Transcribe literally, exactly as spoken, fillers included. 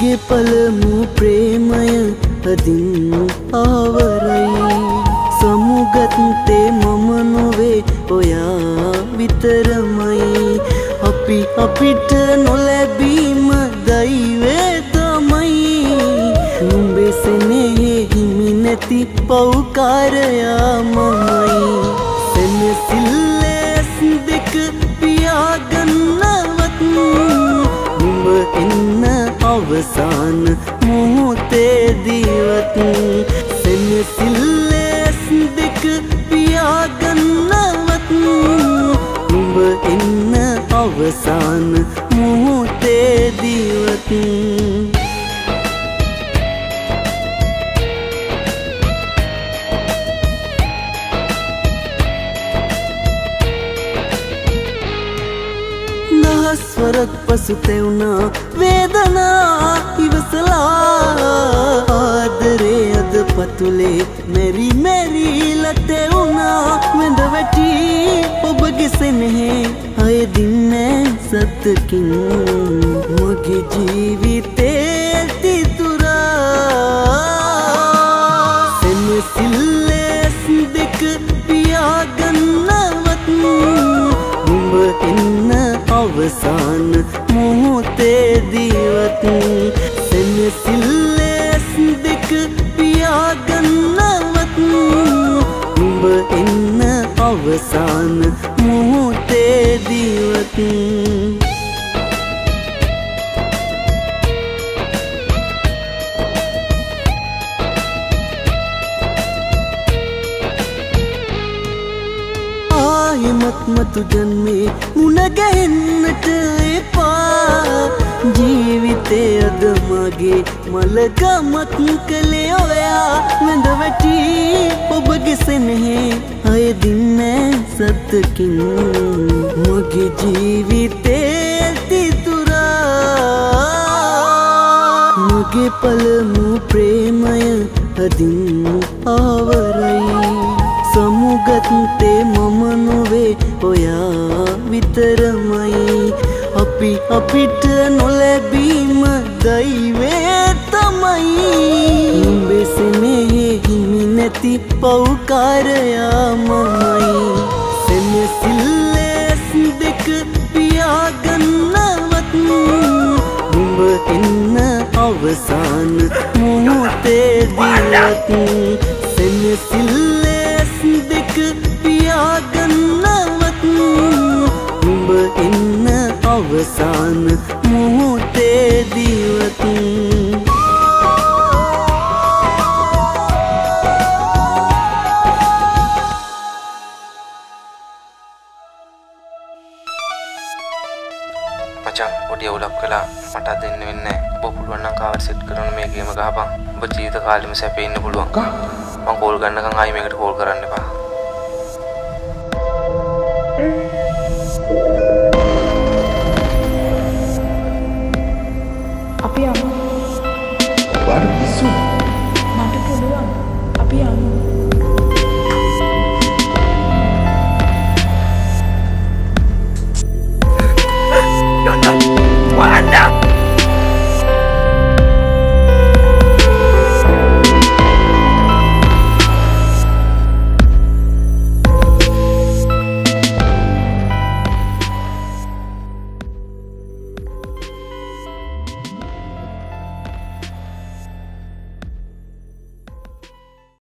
මගේ පළමු ප්‍රේමය අදින් ආවරයි සමුගත්තේ මම නොවේ ඔයා විතරමයි අපි අපිට නොලැබීම දෛවය තමයි නුඹේ සෙනෙහි හිමි නැති පව්කාරයා මමයි සෙනසිල්ලේ දෙක පියාගන්නවත් නුඹ එන්න අවසාන මොහොතේදීවත් සෙනසිල්ලේ දෙක පියාගන්නවත් නුඹ එන්න අවසාන මොහොතේදීවත් දහස්වරක් පසු තෙවුණා වේදනා ඉවසලා ආදරේ අද පතුලේ මෙරි මෙරි ලතෙවුණා වෙඳ වැටි ඔබගේ සෙනෙහි අයදින්නේ සතකින් මගේ ජීවිතේ තිතුරා සෙනසිල්ලේ දෙක පියාගන්නවත් නුඹ එන්න අවසාන මොහොතේදීවත් සෙනසිල්ලේ දෙක පියාගන්නවත් නුඹ එන්න අවසාන මොහොතේදීවත් ආයෙමත් මතු ජන්මේ මුණ ගැහෙන්නට එපා ජීවිතේ අද මගේ මලගමක් කළේ ඔයා වෙඳ වැටි ඔබගේ සෙනෙහි අයදින්නේ සතකින් මගේ ජීවිතේ තිතුරා මගේ පළමු ප්‍රේමය අදින් ආවරයි සමුගත්තේ මම නොවේ ඔයා විතරමයි අපි අපිට නොලැබීම දෛවය තමයි නුඹේ සෙනෙහි හිමි නැති පව්කාරයා මමයි සෙනසිල්ලේ දෙක පියාගන්නවත් නුඹ එන්න අවසාන මොහොතේදීවත් සෙනසිල්ලේ දෙක පියාගන්නවත් නුඹ එන්න අවසාන මොහොතේදීවත් මචං පොඩි අවුලක් කළා මට දෙන්න වෙන්නේ නැහැ ඔබ පුළුවන් නම් කාවර් සෙට් කරන මේ ගේම ගහපන් ඔබ ජීවිත කාලෙම සැපේ ඉන්න පුළුවන් මම කෝල් ගන්නකම් ආයි මේකට කෝල් කරන්න එපා